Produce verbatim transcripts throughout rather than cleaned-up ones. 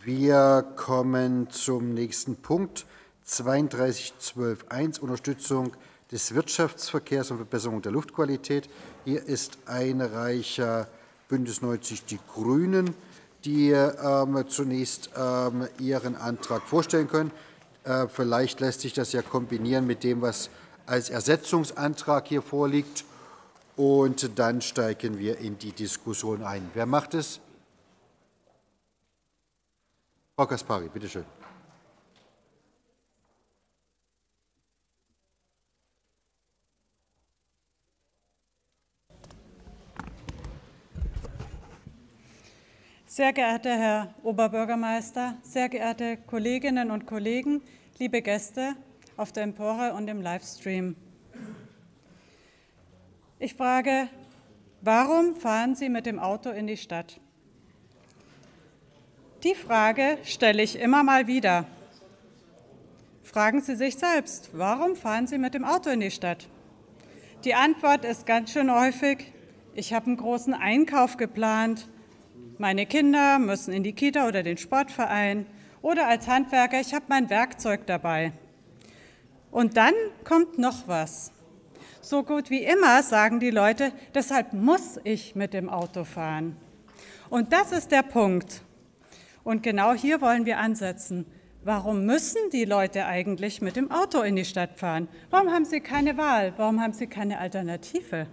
Wir kommen zum nächsten Punkt, zweiunddreißig zwölf Punkt eins, Unterstützung des Wirtschaftsverkehrs und Verbesserung der Luftqualität. Hier ist Einreicher Bündnis neunzig Die Grünen, die ähm, zunächst ähm, ihren Antrag vorstellen können. Äh, vielleicht lässt sich das ja kombinieren mit dem, was als Ersetzungsantrag hier vorliegt. Und dann steigen wir in die Diskussion ein. Wer macht es? Frau Caspary, bitte schön. Sehr geehrter Herr Oberbürgermeister, sehr geehrte Kolleginnen und Kollegen, liebe Gäste auf der Empore und im Livestream. Ich frage, warum fahren Sie mit dem Auto in die Stadt? Die Frage stelle ich immer mal wieder. Fragen Sie sich selbst, warum fahren Sie mit dem Auto in die Stadt? Die Antwort ist ganz schön häufig, ich habe einen großen Einkauf geplant, meine Kinder müssen in die Kita oder den Sportverein oder als Handwerker, ich habe mein Werkzeug dabei. Und dann kommt noch was. So gut wie immer sagen die Leute, deshalb muss ich mit dem Auto fahren. Und das ist der Punkt. Und genau hier wollen wir ansetzen. Warum müssen die Leute eigentlich mit dem Auto in die Stadt fahren? Warum haben sie keine Wahl? Warum haben sie keine Alternative?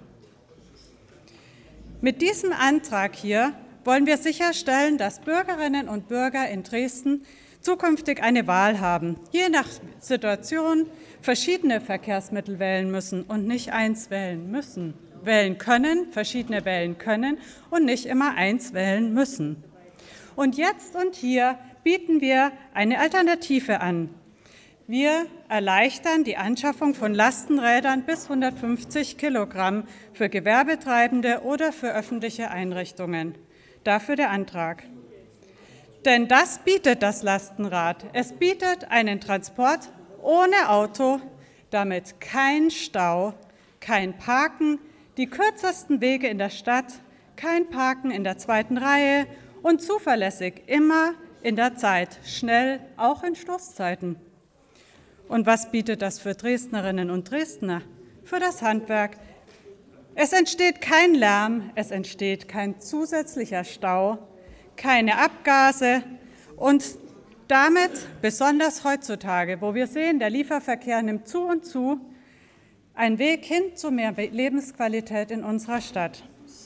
Mit diesem Antrag hier wollen wir sicherstellen, dass Bürgerinnen und Bürger in Dresden zukünftig eine Wahl haben, je nach Situation verschiedene Verkehrsmittel wählen müssen und nicht eins wählen müssen. Wählen können, verschiedene wählen können und nicht immer eins wählen müssen. Und jetzt und hier bieten wir eine Alternative an. Wir erleichtern die Anschaffung von Lastenrädern bis hundertfünfzig Kilogramm für Gewerbetreibende oder für öffentliche Einrichtungen. Dafür der Antrag. Denn das bietet das Lastenrad. Es bietet einen Transport ohne Auto, damit kein Stau, kein Parken, die kürzesten Wege in der Stadt, kein Parken in der zweiten Reihe und zuverlässig immer in der Zeit, schnell, auch in Stoßzeiten. Und was bietet das für Dresdnerinnen und Dresdner? Für das Handwerk. Es entsteht kein Lärm, es entsteht kein zusätzlicher Stau, keine Abgase und damit, besonders heutzutage, wo wir sehen, der Lieferverkehr nimmt zu und zu, ein Weg hin zu mehr Lebensqualität in unserer Stadt.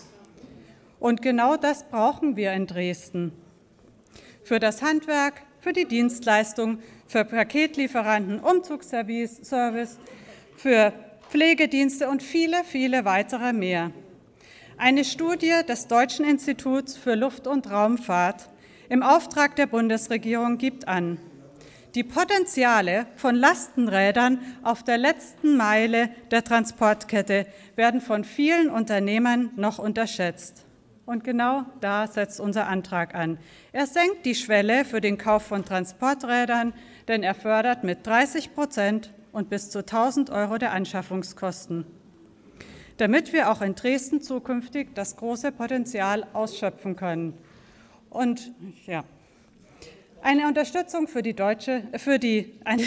Und genau das brauchen wir in Dresden. Für das Handwerk, für die Dienstleistung, für Paketlieferanten, Umzugsservice, für Pflegedienste und viele, viele weitere mehr. Eine Studie des Deutschen Instituts für Luft- und Raumfahrt im Auftrag der Bundesregierung gibt an, die Potenziale von Lastenrädern auf der letzten Meile der Transportkette werden von vielen Unternehmern noch unterschätzt. Und genau da setzt unser Antrag an. Er senkt die Schwelle für den Kauf von Transporträdern, denn er fördert mit dreißig Prozent und bis zu tausend Euro der Anschaffungskosten, damit wir auch in Dresden zukünftig das große Potenzial ausschöpfen können. Und ja, eine Unterstützung für die deutsche, für die eine,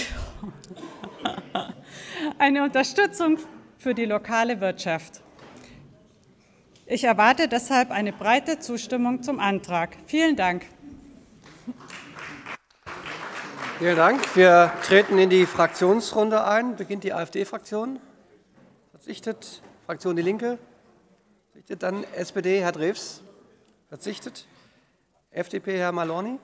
eine Unterstützung für die lokale Wirtschaft. Ich erwarte deshalb eine breite Zustimmung zum Antrag. Vielen Dank. Vielen Dank. Wir treten in die Fraktionsrunde ein. Beginnt die AfD-Fraktion. Verzichtet. Fraktion Die Linke. Verzichtet. Dann S P D, Herr Drews. Verzichtet. F D P, Herr Malorni.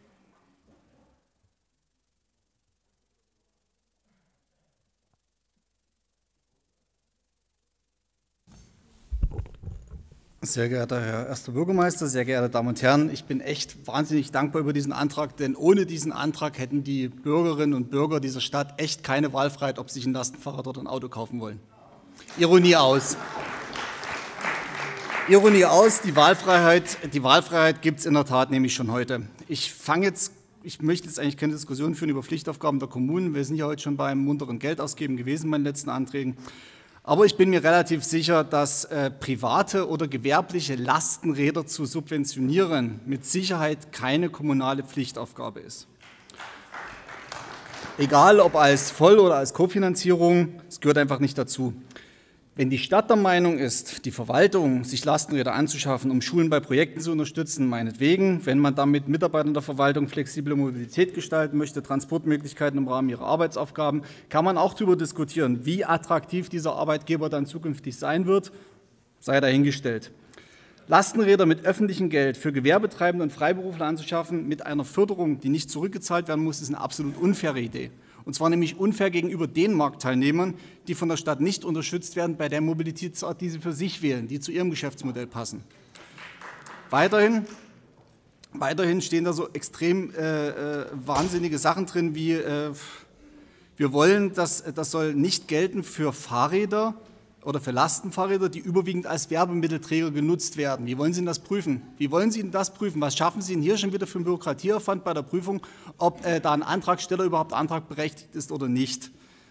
Sehr geehrter Herr erster Bürgermeister, sehr geehrte Damen und Herren, ich bin echt wahnsinnig dankbar über diesen Antrag, denn ohne diesen Antrag hätten die Bürgerinnen und Bürger dieser Stadt echt keine Wahlfreiheit, ob sie sich ein Lastenfahrrad oder ein Auto kaufen wollen. Ironie aus. Ironie aus, die Wahlfreiheit, die Wahlfreiheit gibt es in der Tat nämlich schon heute. Ich fange jetzt, ich möchte jetzt eigentlich keine Diskussion führen über Pflichtaufgaben der Kommunen. Wir sind ja heute schon beim munteren Geldausgeben gewesen bei den letzten Anträgen. Aber ich bin mir relativ sicher, dass äh, private oder gewerbliche Lastenräder zu subventionieren mit Sicherheit keine kommunale Pflichtaufgabe ist. Egal ob als Voll- oder als Kofinanzierung, es gehört einfach nicht dazu. Wenn die Stadt der Meinung ist, die Verwaltung sich Lastenräder anzuschaffen, um Schulen bei Projekten zu unterstützen, meinetwegen, wenn man damit Mitarbeitern der Verwaltung flexible Mobilität gestalten möchte, Transportmöglichkeiten im Rahmen ihrer Arbeitsaufgaben, kann man auch darüber diskutieren, wie attraktiv dieser Arbeitgeber dann zukünftig sein wird, sei dahingestellt. Lastenräder mit öffentlichem Geld für Gewerbetreibende und Freiberufler anzuschaffen, mit einer Förderung, die nicht zurückgezahlt werden muss, ist eine absolut unfaire Idee. Und zwar nämlich unfair gegenüber den Marktteilnehmern, die von der Stadt nicht unterstützt werden bei der Mobilitätsart, die sie für sich wählen, die zu ihrem Geschäftsmodell passen. Weiterhin, weiterhin stehen da so extrem äh, äh, wahnsinnige Sachen drin, wie äh, wir wollen, dass das soll nicht gelten für Fahrräder oder für Lastenfahrräder, die überwiegend als Werbemittelträger genutzt werden. Wie wollen Sie denn das prüfen? Wie wollen Sie denn das prüfen? Was schaffen Sie denn hier schon wieder für einen Bürokratieaufwand bei der Prüfung, ob äh, da ein Antragsteller überhaupt antragberechtigt ist oder nicht?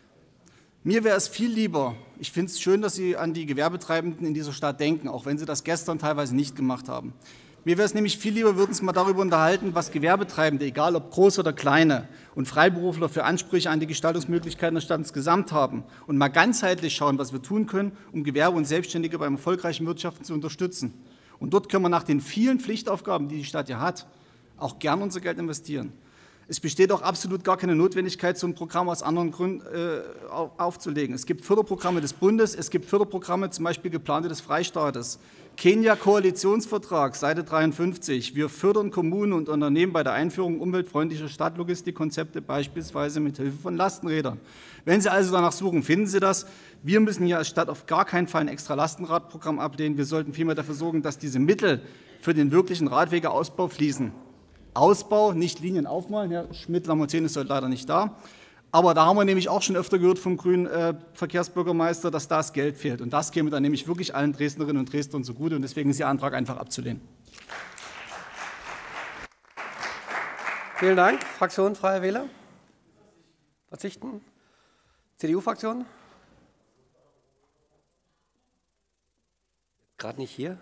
Mir wäre es viel lieber, ich finde es schön, dass Sie an die Gewerbetreibenden in dieser Stadt denken, auch wenn Sie das gestern teilweise nicht gemacht haben. Mir wäre es nämlich viel lieber, würden Sie mal darüber unterhalten, was Gewerbetreibende, egal ob groß oder kleine, und Freiberufler für Ansprüche an die Gestaltungsmöglichkeiten der Stadt insgesamt haben und mal ganzheitlich schauen, was wir tun können, um Gewerbe und Selbstständige beim erfolgreichen Wirtschaften zu unterstützen. Und dort können wir nach den vielen Pflichtaufgaben, die die Stadt ja hat, auch gern unser Geld investieren. Es besteht auch absolut gar keine Notwendigkeit, so ein Programm aus anderen Gründen äh, aufzulegen. Es gibt Förderprogramme des Bundes, es gibt Förderprogramme, zum Beispiel geplante des Freistaates. Kenia-Koalitionsvertrag, Seite dreiundfünfzig. Wir fördern Kommunen und Unternehmen bei der Einführung umweltfreundlicher Stadtlogistikkonzepte, beispielsweise mit Hilfe von Lastenrädern. Wenn Sie also danach suchen, finden Sie das. Wir müssen hier als Stadt auf gar keinen Fall ein extra Lastenradprogramm ablehnen. Wir sollten vielmehr dafür sorgen, dass diese Mittel für den wirklichen Radwegeausbau fließen. Ausbau, nicht Linien aufmalen. Herr Schmidt-Lamontier ist heute leider nicht da. Aber da haben wir nämlich auch schon öfter gehört vom grünen äh, Verkehrsbürgermeister, dass das Geld fehlt. Und das käme dann nämlich wirklich allen Dresdnerinnen und Dresdnern zugute. Und deswegen ist Ihr Antrag einfach abzulehnen. Vielen Dank. Fraktion Freie Wähler? Verzichten? C D U-Fraktion? Gerade nicht hier.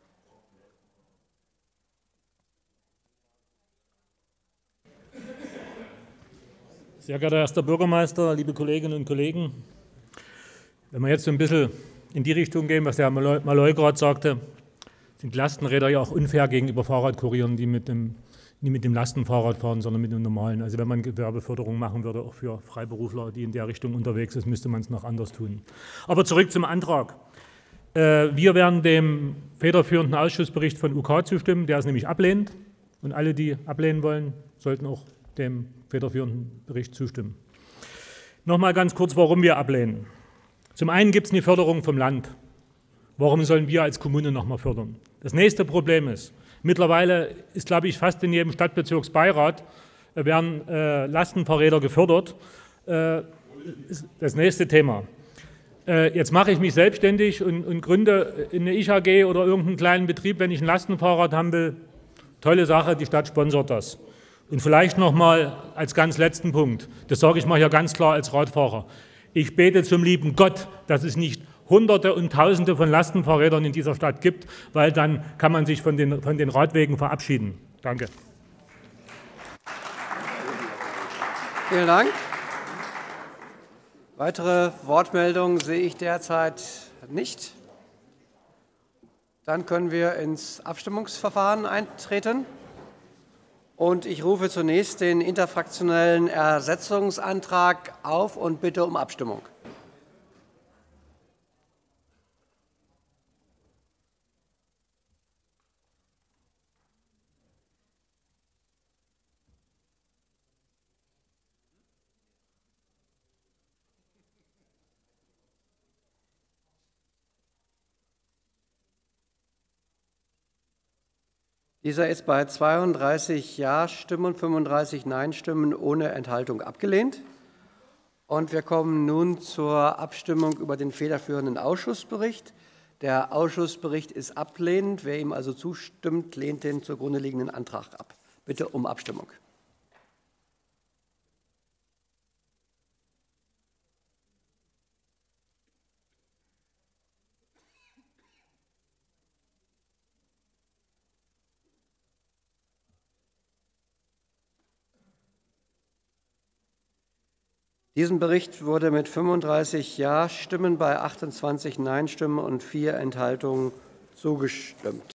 Sehr geehrter Erster Bürgermeister, liebe Kolleginnen und Kollegen, wenn wir jetzt so ein bisschen in die Richtung gehen, was der Herr Malloy gerade sagte, sind Lastenräder ja auch unfair gegenüber Fahrradkurieren, die mit dem, nie mit dem Lastenfahrrad fahren, sondern mit dem normalen. Also wenn man Gewerbeförderung machen würde, auch für Freiberufler, die in der Richtung unterwegs sind, müsste man es noch anders tun. Aber zurück zum Antrag. Wir werden dem federführenden Ausschussbericht von U K zustimmen, der ist nämlich ablehnend. Und alle, die ablehnen wollen, sollten auch dem federführenden Bericht zustimmen. Nochmal ganz kurz, warum wir ablehnen. Zum einen gibt es eine Förderung vom Land. Warum sollen wir als Kommune nochmal fördern? Das nächste Problem ist, mittlerweile ist, glaube ich, fast in jedem Stadtbezirksbeirat werden äh, Lastenfahrräder gefördert. Äh, das nächste Thema. Äh, jetzt mache ich mich selbstständig und, und gründe eine I H G oder irgendeinen kleinen Betrieb, wenn ich ein Lastenfahrrad haben will. Tolle Sache, die Stadt sponsert das. Und vielleicht noch mal als ganz letzten Punkt, das sage ich mal hier ganz klar als Radfahrer, ich bete zum lieben Gott, dass es nicht Hunderte und Tausende von Lastenfahrrädern in dieser Stadt gibt, weil dann kann man sich von den, von den Radwegen verabschieden. Danke. Vielen Dank. Weitere Wortmeldungen sehe ich derzeit nicht. Dann können wir ins Abstimmungsverfahren eintreten. Und ich rufe zunächst den interfraktionellen Ersetzungsantrag auf und bitte um Abstimmung. Dieser ist bei zweiunddreißig Ja-Stimmen, fünfunddreißig Nein-Stimmen ohne Enthaltung abgelehnt. Und wir kommen nun zur Abstimmung über den federführenden Ausschussbericht. Der Ausschussbericht ist ablehnend. Wer ihm also zustimmt, lehnt den zugrunde liegenden Antrag ab. Bitte um Abstimmung. Diesem Bericht wurde mit fünfunddreißig Ja-Stimmen bei achtundzwanzig Nein-Stimmen und vier Enthaltungen zugestimmt.